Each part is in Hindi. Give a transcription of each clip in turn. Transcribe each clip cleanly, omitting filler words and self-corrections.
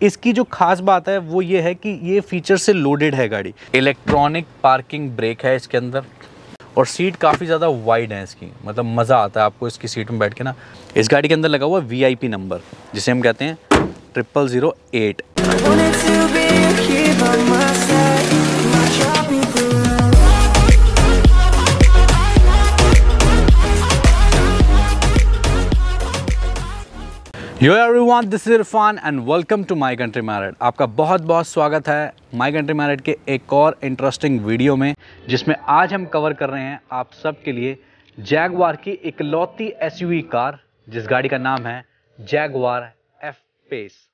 इसकी जो खास बात है वो ये है कि ये फीचर से लोडेड है गाड़ी। इलेक्ट्रॉनिक पार्किंग ब्रेक है इसके अंदर और सीट काफ़ी ज़्यादा वाइड है इसकी, मतलब मज़ा आता है आपको इसकी सीट में बैठ के ना। इस गाड़ी के अंदर लगा हुआ VIP नंबर जिसे हम कहते हैं 0008। Yo everyone, this is Irfan and welcome to my country married. आपका बहुत बहुत स्वागत है माई कंट्री मैरिड के एक और इंटरेस्टिंग वीडियो में, जिसमें आज हम कवर कर रहे हैं आप सब के लिए जैगवार की इकलौती SUV कार, जिस गाड़ी का नाम है जैगवार F-Pace।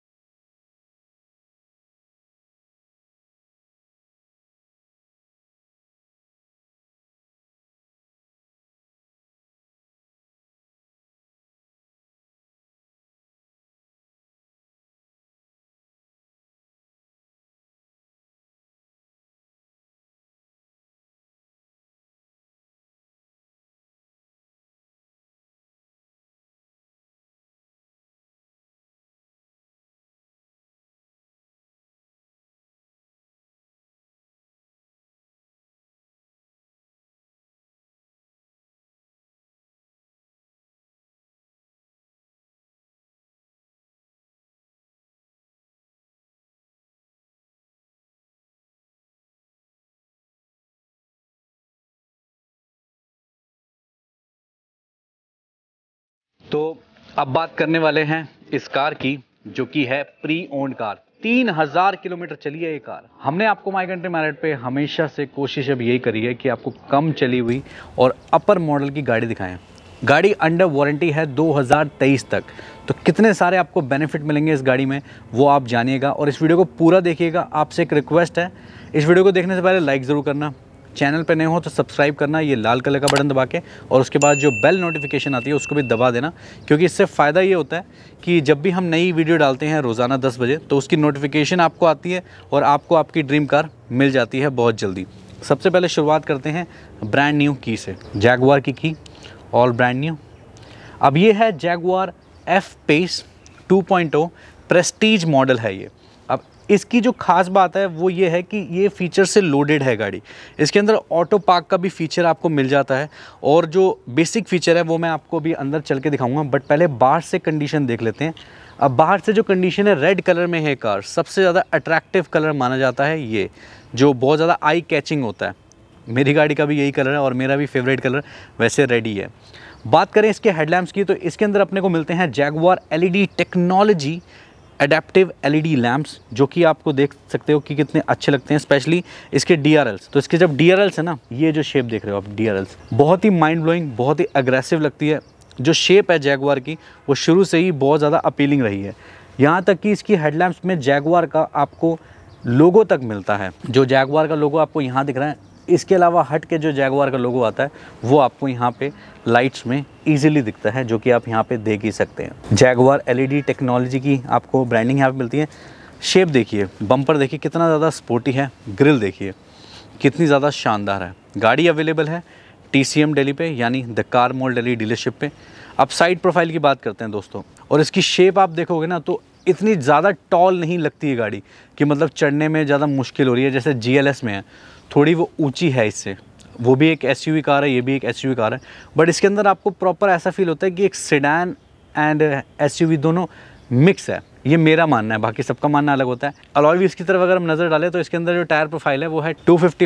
तो अब बात करने वाले हैं इस कार की, जो कि है प्री ओन्ड कार। 3000 किलोमीटर चली है ये कार। हमने आपको माई कंट्री मैरिड पे हमेशा से कोशिश अब यही करी है कि आपको कम चली हुई और अपर मॉडल की गाड़ी दिखाएं। गाड़ी अंडर वारंटी है 2023 तक। तो कितने सारे आपको बेनिफिट मिलेंगे इस गाड़ी में वो आप जानिएगा और इस वीडियो को पूरा देखिएगा। आपसे एक रिक्वेस्ट है, इस वीडियो को देखने से पहले लाइक ज़रूर करना, चैनल पे नए हो तो सब्सक्राइब करना, ये लाल कलर का बटन दबा के, और उसके बाद जो बेल नोटिफिकेशन आती है उसको भी दबा देना, क्योंकि इससे फ़ायदा ये होता है कि जब भी हम नई वीडियो डालते हैं रोज़ाना 10 बजे तो उसकी नोटिफिकेशन आपको आती है और आपको आपकी ड्रीम कार मिल जाती है बहुत जल्दी। सबसे पहले शुरुआत करते हैं ब्रांड न्यू की से। जैगवार की ऑल ब्रांड न्यू। अब ये है जैगवार F-Pace 2.0 प्रेस्टीज मॉडल है ये। अब इसकी जो खास बात है वो ये है कि ये फीचर से लोडेड है गाड़ी। इसके अंदर ऑटो पार्क का भी फीचर आपको मिल जाता है और जो बेसिक फीचर है वो मैं आपको भी अंदर चल के दिखाऊंगा, बट पहले बाहर से कंडीशन देख लेते हैं। अब बाहर से जो कंडीशन है, रेड कलर में है कार। सबसे ज़्यादा अट्रैक्टिव कलर माना जाता है ये, जो बहुत ज़्यादा आई कैचिंग होता है। मेरी गाड़ी का भी यही कलर है और मेरा भी फेवरेट कलर वैसे रेड ही है। बात करें इसके हेडलैम्प्स की तो इसके अंदर अपने को मिलते हैं Jaguar LED technology adaptive LED lamps, जो कि आपको देख सकते हो कि कितने अच्छे लगते हैं, स्पेशली इसके DRLs। तो इसके जब DRLs है ना, ये जो शेप देख रहे हो आप DRLs, बहुत ही माइंड ब्लोइंग, बहुत ही अग्रेसिव लगती है। जो शेप है जैगवार की वो शुरू से ही बहुत ज़्यादा अपीलिंग रही है। यहाँ तक कि इसकी हेडलैम्प्स में जैगवार का आपको लोगो तक मिलता है। जो जैगवार का लोगो आपको यहाँ दिख रहा है, इसके अलावा हट के जो जैगवार का लोगो आता है वो आपको यहाँ पे लाइट्स में इजीली दिखता है, जो कि आप यहाँ पे देख ही सकते हैं। जैगवार LED टेक्नोलॉजी की आपको ब्रांडिंग यहाँ पे मिलती है। शेप देखिए, बम्पर देखिए कितना ज़्यादा स्पोर्टी है, ग्रिल देखिए कितनी ज़्यादा शानदार है। गाड़ी अवेलेबल है TCM दिल्ली पे, यानी the car mall Delhi dealership पे। अब साइड प्रोफाइल की बात करते हैं दोस्तों, और इसकी शेप आप देखोगे ना तो इतनी ज़्यादा टॉल नहीं लगती है गाड़ी कि मतलब चढ़ने में ज़्यादा मुश्किल हो रही है, जैसे GLS में है। थोड़ी वो ऊंची है इससे, वो भी एक SUV कार है, ये भी एक SUV कार है, बट इसके अंदर आपको प्रॉपर ऐसा फील होता है कि एक सेडान एंड SUV दोनों मिक्स है। ये मेरा मानना है, बाकी सबका मानना अलग होता है। अलॉय व्हील्स की तरफ अगर हम नज़र डालें तो इसके अंदर जो टायर प्रोफाइल है वो है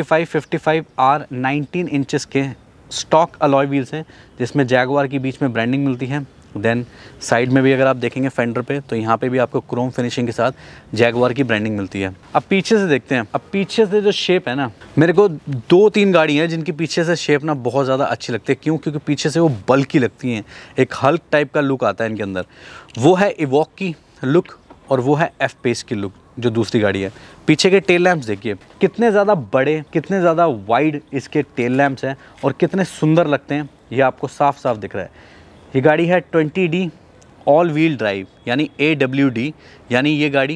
255/55R 19 इंचेस के स्टॉक अलॉय व्हील्स हैं, जिसमें जैगवार की बीच में ब्रांडिंग मिलती है। देन साइड में भी अगर आप देखेंगे फेंडर पे तो यहाँ पे भी आपको क्रोम फिनिशिंग के साथ जैगवार की ब्रांडिंग मिलती है। अब पीछे से देखते हैं। अब पीछे से जो शेप है ना, मेरे को 2-3 गाड़ी हैं जिनकी पीछे से शेप ना बहुत ज़्यादा अच्छी लगती है। क्यों? क्योंकि पीछे से वो बल्की लगती हैं, एक हल्क टाइप का लुक आता है इनके अंदर। वो है इवॉक की लुक और वो है F-Pace की लुक, जो दूसरी गाड़ी है। पीछे के टेल लैंप्स देखिए कितने ज़्यादा बड़े, कितने ज़्यादा वाइड इसके टेल लैंप्स हैं और कितने सुंदर लगते हैं, ये आपको साफ साफ दिख रहा है। ये गाड़ी है 20D ऑल व्हील ड्राइव, यानी AWD, यानी ये गाड़ी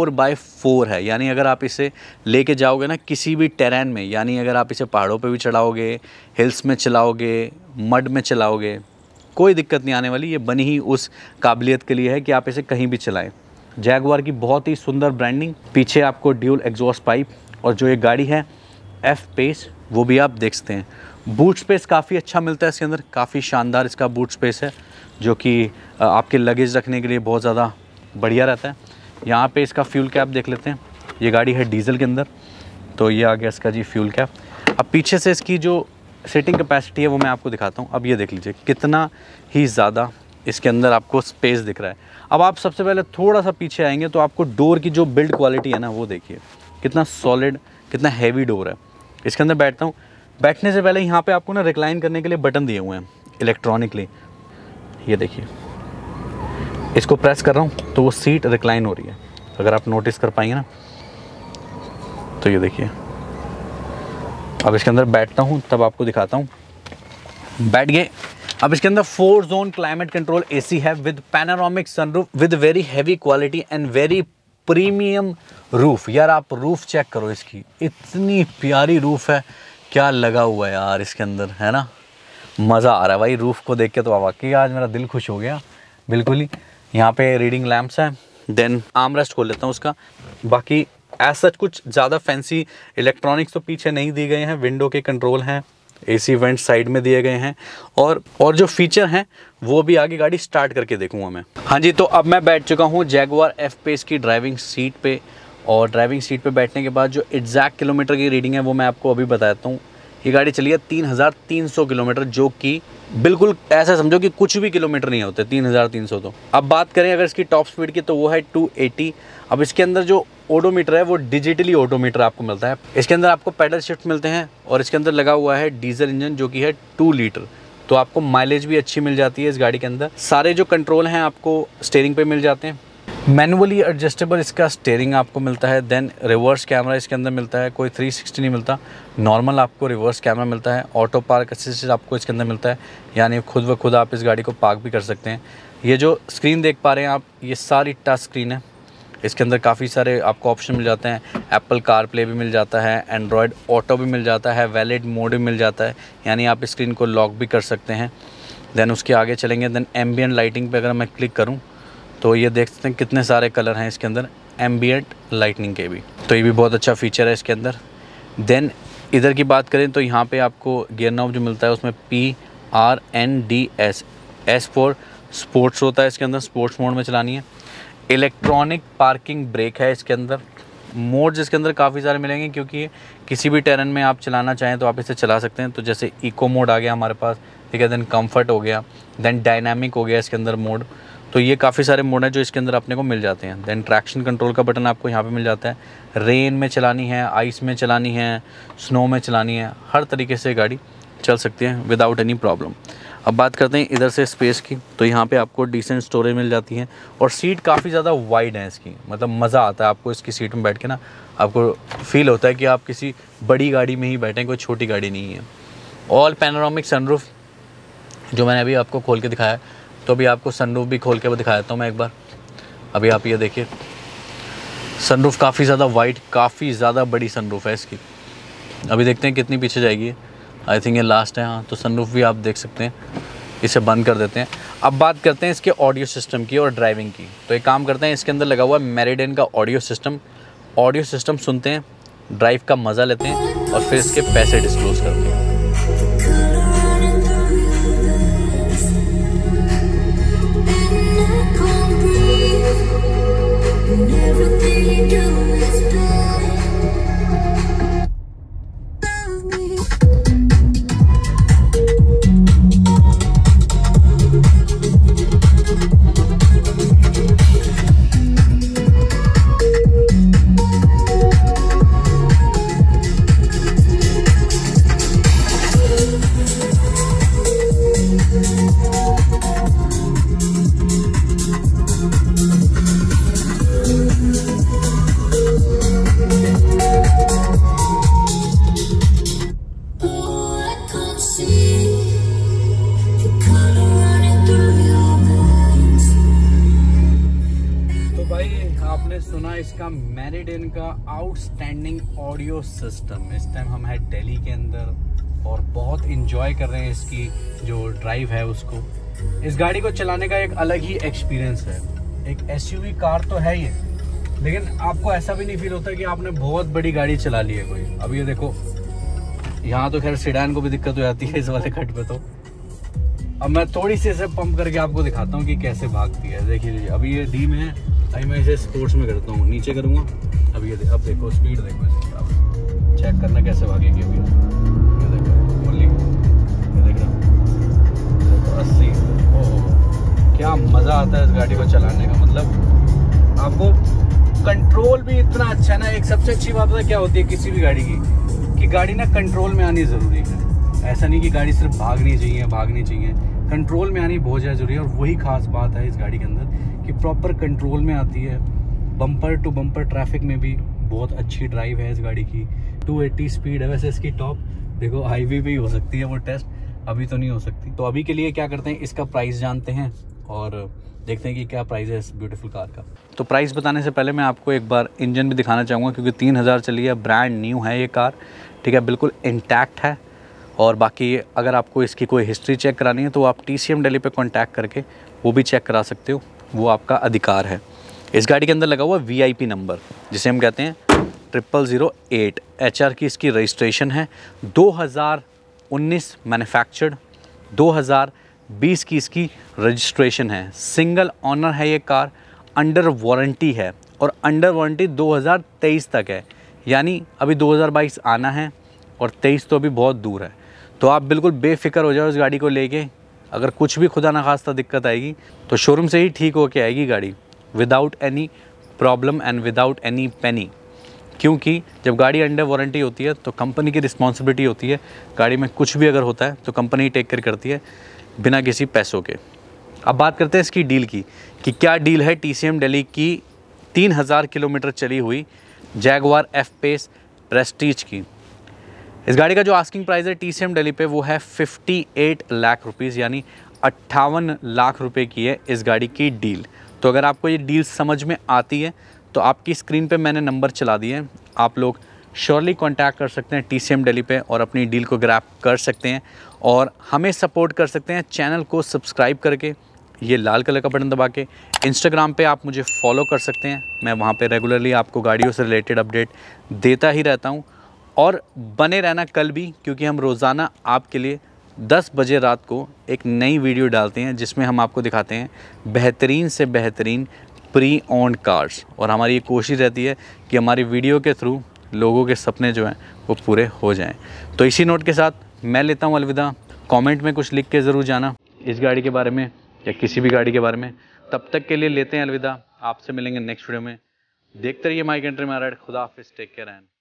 4x4 है। यानी अगर आप इसे लेके जाओगे ना किसी भी टेरेन में, यानी अगर आप इसे पहाड़ों पे भी चलाओगे, हिल्स में चलाओगे, मड में चलाओगे, कोई दिक्कत नहीं आने वाली। ये बनी ही उस काबिलियत के लिए है कि आप इसे कहीं भी चलाएं। जैगुआर की बहुत ही सुंदर ब्रांडिंग, पीछे आपको ड्यूल एग्जॉस्ट पाइप, और जो ये गाड़ी है एफ पेस वो भी आप देख सकते हैं। बूट स्पेस काफ़ी अच्छा मिलता है इसके अंदर, काफ़ी शानदार इसका बूट स्पेस है जो कि आपके लगेज रखने के लिए बहुत ज़्यादा बढ़िया रहता है। यहाँ पे इसका फ्यूल कैप देख लेते हैं, ये गाड़ी है डीजल के अंदर, तो ये आ गया इसका जी फ्यूल कैप। अब पीछे से इसकी जो सीटिंग कैपेसिटी है वो मैं आपको दिखाता हूँ। अब ये देख लीजिए कितना ही ज़्यादा इसके अंदर आपको स्पेस दिख रहा है। अब आप सबसे पहले थोड़ा सा पीछे आएंगे तो आपको डोर की जो बिल्ड क्वालिटी है ना वो देखिए, कितना सॉलिड, कितना हैवी डोर है। इसके अंदर बैठता हूँ, बैठने से पहले यहाँ पे आपको ना रिक्लाइन करने के लिए बटन दिए हुए हैं इलेक्ट्रॉनिकली, ये देखिए, इसको प्रेस कर रहा हूँ तो वो सीट रिक्लाइन हो रही है, अगर आप नोटिस कर पाएंगे ना तो ये देखिए। अब इसके अंदर बैठता हूँ तब आपको दिखाता हूँ, बैठ गए। अब इसके अंदर 4 जोन क्लाइमेट कंट्रोल एसी है with panoramic sunroof with very heavy quality and very premium roof. यार आप रूफ चेक करो इसकी, इतनी प्यारी रूफ है, क्या लगा हुआ है यार इसके अंदर, है ना, मज़ा आ रहा है भाई रूफ को देख के। तो वाकई आज मेरा दिल खुश हो गया बिल्कुल ही। यहाँ पे रीडिंग लैंप्स हैं, देन आर्मरेस्ट खोल लेता हूँ उसका। बाकी एज सच कुछ ज़्यादा फैंसी इलेक्ट्रॉनिक्स तो पीछे नहीं दिए गए हैं, विंडो के कंट्रोल हैं, एसी वेंट साइड में दिए गए हैं, और जो फीचर हैं वो भी आगे गाड़ी स्टार्ट करके देखूंगा मैं। हाँ जी, तो अब मैं बैठ चुका हूँ जैगुआर एफ पेस की ड्राइविंग सीट पे, और ड्राइविंग सीट पे बैठने के बाद जो एग्जैक्ट किलोमीटर की रीडिंग है वो मैं आपको अभी बताता हूँ। ये गाड़ी चली है 3300 किलोमीटर, जो कि बिल्कुल ऐसा समझो कि कुछ भी किलोमीटर नहीं होते 3300 तो। अब बात करें अगर इसकी टॉप स्पीड की तो वो है 280। अब इसके अंदर जो ओडोमीटर है वो डिजिटली ओडोमीटर आपको मिलता है। इसके अंदर आपको पैडल शिफ्ट मिलते हैं, और इसके अंदर लगा हुआ है डीजल इंजन जो कि है 2 लीटर, तो आपको माइलेज भी अच्छी मिल जाती है इस गाड़ी के अंदर। सारे जो कंट्रोल हैं आपको स्टीयरिंग पे मिल जाते हैं, मैनुअली एडजस्टेबल इसका स्टीयरिंग आपको मिलता है। देन रिवर्स कैमरा इसके अंदर मिलता है, कोई 360 नहीं मिलता, नॉर्मल आपको रिवर्स कैमरा मिलता है। ऑटो पार्क असिस्ट आपको इसके अंदर मिलता है, यानी खुद ब खुद आप इस गाड़ी को पार्क भी कर सकते हैं। ये जो स्क्रीन देख पा रहे हैं आप, ये सारी टच स्क्रीन है। इसके अंदर काफ़ी सारे आपको ऑप्शन मिल जाते हैं, एप्पल कार प्ले भी मिल जाता है, एंड्रॉयड ऑटो भी मिल जाता है, वैलिड मोड भी मिल जाता है, यानी आप स्क्रीन को लॉक भी कर सकते हैं। देन उसके आगे चलेंगे, देन एम्बियंट लाइटिंग पे अगर मैं क्लिक करूं तो ये देख सकते हैं कितने सारे कलर हैं इसके अंदर, एम्बियंट लाइटनिंग के भी, तो ये भी बहुत अच्छा फीचर है इसके अंदर। देन इधर की बात करें तो यहाँ पे आपको गियर नॉब जो मिलता है उसमें PRNDS, S फॉर स्पोर्ट्स होता है इसके अंदर, स्पोर्ट्स मोड में चलानी है। इलेक्ट्रॉनिक पार्किंग ब्रेक है इसके अंदर। मोड जिसके अंदर काफ़ी सारे मिलेंगे, क्योंकि किसी भी टेरेन में आप चलाना चाहें तो आप इसे चला सकते हैं। तो जैसे इको मोड आ गया हमारे पास, ठीक है, देन कंफर्ट हो गया, देन डायनामिक हो गया इसके अंदर मोड। तो ये काफ़ी सारे मोड हैं जो इसके अंदर अपने को मिल जाते हैं। देन ट्रैक्शन कंट्रोल का बटन आपको यहाँ पे मिल जाता है, रेन में चलानी है, आइस में चलानी है, स्नो में चलानी है, हर तरीके से गाड़ी चल सकती है विदाउट एनी प्रॉब्लम। अब बात करते हैं इधर से स्पेस की, तो यहाँ पे आपको डिसेंट स्टोरेज मिल जाती है, और सीट काफ़ी ज़्यादा वाइड है इसकी, मतलब मज़ा आता है आपको इसकी सीट में बैठ के ना, आपको फील होता है कि आप किसी बड़ी गाड़ी में ही बैठें, कोई छोटी गाड़ी नहीं है। ऑल पैनोरामिक सनरूफ जो मैंने अभी आपको खोल के दिखाया, तो अभी आपको सनरूफ भी खोल के दिखा देता हूँ मैं एक बार। अभी आप ये देखिए, सनरूफ काफ़ी ज़्यादा वाइड, काफ़ी ज़्यादा बड़ी सनरूफ है इसकी। अभी देखते हैं कितनी पीछे जाएगी, आई थिंक ये लास्ट है। हाँ, तो सनरूफ भी आप देख सकते हैं, इसे बंद कर देते हैं। अब बात करते हैं इसके ऑडियो सिस्टम की और ड्राइविंग की। तो एक काम करते हैं, इसके अंदर लगा हुआ है मेरिडियन का ऑडियो सिस्टम सुनते हैं, ड्राइव का मज़ा लेते हैं, और फिर इसके पैसे डिस्क्लोज करते हैं। आपने सुना इसका मेरिडियन का आउटस्टैंडिंग ऑडियो सिस्टम। इस टाइम हम हैं दिल्ली के अंदर और बहुत इंजॉय कर रहे हैं इसकी जो ड्राइव है उसको। इस गाड़ी को चलाने का एक अलग ही एक्सपीरियंस है। एक एसयूवी कार तो है ये, लेकिन आपको ऐसा भी नहीं फील होता कि आपने बहुत बड़ी गाड़ी चला ली है कोई। अब ये देखो, यहाँ तो खैर सेडान को भी दिक्कत हो जाती है इस वाले कट पे। तो अब मैं थोड़ी सी इसे पंप करके आपको दिखाता हूँ कि कैसे भागती है। देखिए लीजिए, अभी ये डी में है, अभी मैं इसे स्पोर्ट्स में करता हूँ, नीचे करूँगा। अब ये अब देखो स्पीड देखो इसकी, अब चेक करना कैसे भागेगी। अभी ये देखो ओनली, ये देख रहा हूँ 80। ओह क्या मज़ा आता है इस गाड़ी को चलाने का, मतलब आपको कंट्रोल भी इतना अच्छा है ना। एक सबसे अच्छी बात है क्या होती है किसी भी गाड़ी की, कि गाड़ी ना कंट्रोल में आनी ज़रूरी है। ऐसा नहीं कि गाड़ी सिर्फ भागनी चाहिए, कंट्रोल में आनी बहुत ज़्यादा जरूरी है। और वही खास बात है इस गाड़ी के अंदर कि प्रॉपर कंट्रोल में आती है। बम्पर टू बम्पर ट्रैफिक में भी बहुत अच्छी ड्राइव है इस गाड़ी की। 280 स्पीड है वैसे इसकी टॉप। देखो हाईवे भी हो सकती है वो टेस्ट, अभी तो नहीं हो सकती। तो अभी के लिए क्या करते हैं, इसका प्राइस जानते हैं और देखते हैं कि क्या प्राइस है इस ब्यूटीफुल कार का। तो प्राइस बताने से पहले मैं आपको एक बार इंजन भी दिखाना चाहूँगा, क्योंकि 3000 चली है, ब्रांड न्यू है ये कार, ठीक है, बिल्कुल इंटैक्ट है। और बाकी अगर आपको इसकी कोई हिस्ट्री चेक करानी है तो आप TCM दिल्ली पे कांटेक्ट करके वो भी चेक करा सकते हो, वो आपका अधिकार है। इस गाड़ी के अंदर लगा हुआ VIP नंबर, जिसे हम कहते हैं 0008। HR की इसकी रजिस्ट्रेशन है, 2019 मैन्युफैक्चर्ड, 2020 की इसकी रजिस्ट्रेशन है। सिंगल ऑनर है ये कार, अंडर वारंटी है और अंडर वारंटी 2023 तक है। यानी अभी 2022 आना है और 23 तो अभी बहुत दूर है। तो आप बिल्कुल बेफिक्र हो जाओ इस गाड़ी को लेके। अगर कुछ भी खुदा ना खास्ता दिक्कत आएगी तो शोरूम से ही ठीक होके आएगी गाड़ी, without any problem and without any penny. क्योंकि जब गाड़ी अंडर वारंटी होती है तो कंपनी की रिस्पॉन्सिबिलिटी होती है, गाड़ी में कुछ भी अगर होता है तो कंपनी टेक केयर करती है बिना किसी पैसों के। अब बात करते हैं इसकी डील की, कि क्या डील है TCM दिल्ली की 3000 किलोमीटर चली हुई जैगवार F-Pace प्रेस्टीज की। इस गाड़ी का जो आस्किंग प्राइस है TCM दिल्ली पे वो है 58 लाख रुपीज़, यानी 58 लाख रुपए की है इस गाड़ी की डील। तो अगर आपको ये डील समझ में आती है तो आपकी स्क्रीन पे मैंने नंबर चला दिए हैं, आप लोग श्योरली कांटेक्ट कर सकते हैं TCM दिल्ली पे और अपनी डील को ग्रैब कर सकते हैं और हमें सपोर्ट कर सकते हैं चैनल को सब्सक्राइब करके, ये लाल कलर का बटन दबा के। इंस्टाग्राम पे आप मुझे फॉलो कर सकते हैं, मैं वहाँ पे रेगुलरली आपको गाड़ियों से रिलेटेड अपडेट देता ही रहता हूँ। और बने रहना कल भी, क्योंकि हम रोज़ाना आपके लिए 10 बजे रात को एक नई वीडियो डालते हैं जिसमें हम आपको दिखाते हैं बेहतरीन से बेहतरीन प्री ओन्ड कार्स। और हमारी ये कोशिश रहती है कि हमारी वीडियो के थ्रू लोगों के सपने जो हैं वो पूरे हो जाएं। तो इसी नोट के साथ मैं लेता हूँ अलविदा। कमेंट में कुछ लिख के ज़रूर जाना इस गाड़ी के बारे में या किसी भी गाड़ी के बारे में। तब तक के लिए लेते हैं अलविदा, आपसे मिलेंगे नेक्स्ट वीडियो में। देखते रहिए माई कंट्री माय राइड। खुदा हाफिज़, टेक केयर एंड